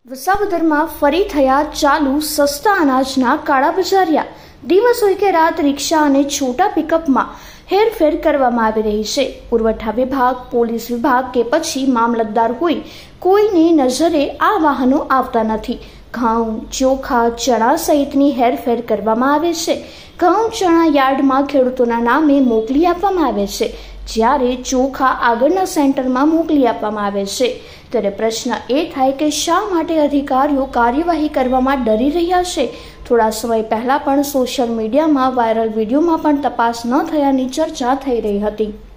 વિસાવદરમાં ફરી થયા ચાલુ સસ્તા અનાજના કાળાબજારિયા। દિવસ હોય કે રાત રિક્ષા અને છોટા પિકઅપમાં હેરફેર કરવામાં આવી રહી છે। પુરવઠા વિભાગ, પોલીસ વિભાગ કે પછી મામલતદાર હોય, કોઈને નજરે આ વાહનો આવતા નથી। ઘઉં, ચોખા, ચણા સહિતની હેરફેર કરવામાં આવે છે। ઘઉં, ચણા યાર્ડમાં ખેડૂતોના નામે મોકલી આપવામાં આવે છે, જ્યારે ચોખા આગળના સેન્ટરમાં મોકલી આપવામાં આવે છે। ત્યારે પ્રશ્ન એ થાય કે શા માટે અધિકારીઓ કાર્યવાહી કરવામાં ડરી રહ્યા છે? થોડા સમય પહેલા પણ સોશિયલ મીડિયામાં વાયરલ વિડીયોમાં પણ તપાસ ન થયાની ચર્ચા થઈ રહી હતી।